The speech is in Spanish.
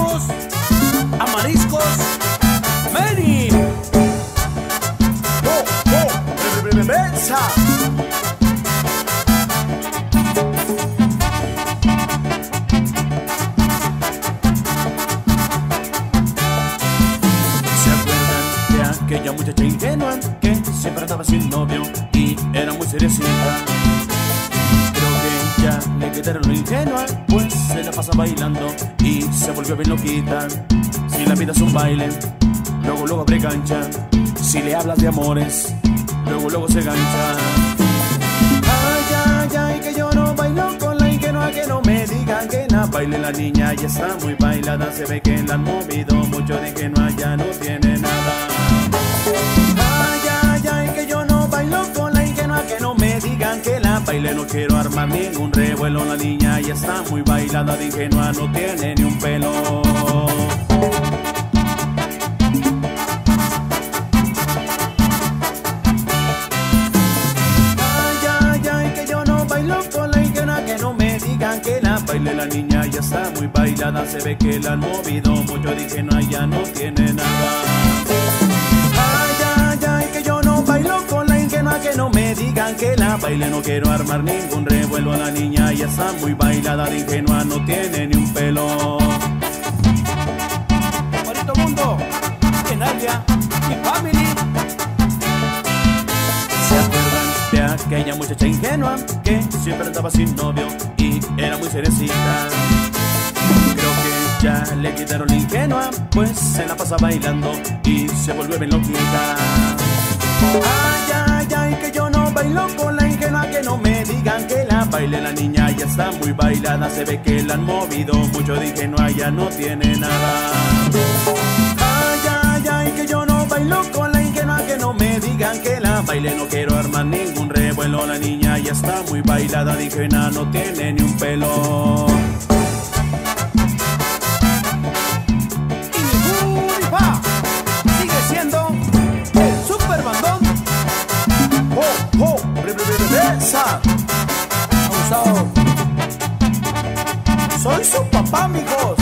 Saludos a Mariscos Meni. Mesa. ¿Se acuerdan de aquella muchacha ingenua que siempre andaba sin novio y era muy seriecita? Creo que ya le quitaron lo ingenua, pues se la pasa bailando y se volvió bien loquita. Si la vida es un baile, luego abre cancha. Si le hablas de amores, luego se gancha. Ay, que yo no bailo con la ingenua, que no me digan que no baile. La niña ya está muy bailada, se ve que la han movido mucho, de ingenua ya no tiene nada. Ay, que yo no bailo con la ingenua, que no me digan que la baile. No quiero armar ningún revuelo, la niña ya está muy bailada, de ingenua no tiene ni un pelo. Que la baile, la niña ya está muy bailada, se ve que la han movido mucho, de ingenua ya no tiene nada. Ay, que yo no bailo con la ingenua, que no me digan que la baile. No quiero armar ningún revuelo, la niña ya está muy bailada, de ingenua no tiene ni un pelo. Bonito mundo, Enalia y Family. ¿Se acuerdan de aquella muchacha ingenua que siempre andaba sin novio y era muy seriecita? Creo que ya le quitaron la ingenua, pues se la pasa bailando y se vuelve bien loquita. Ay, que yo no bailo con la ingenua, que no me digan que la baile. La niña ya está muy bailada, se ve que la han movido mucho, de ingenua ya no tiene nada. Ay, que yo no bailo con la ingenua, que no me digan que la baile. No quiero armar ningún revuelo, la niña ya está muy bailada, de ingenua no tiene ni un pelo. Sigue siendo el super bandón. Esa. Abusado. Soy su papá, amigos.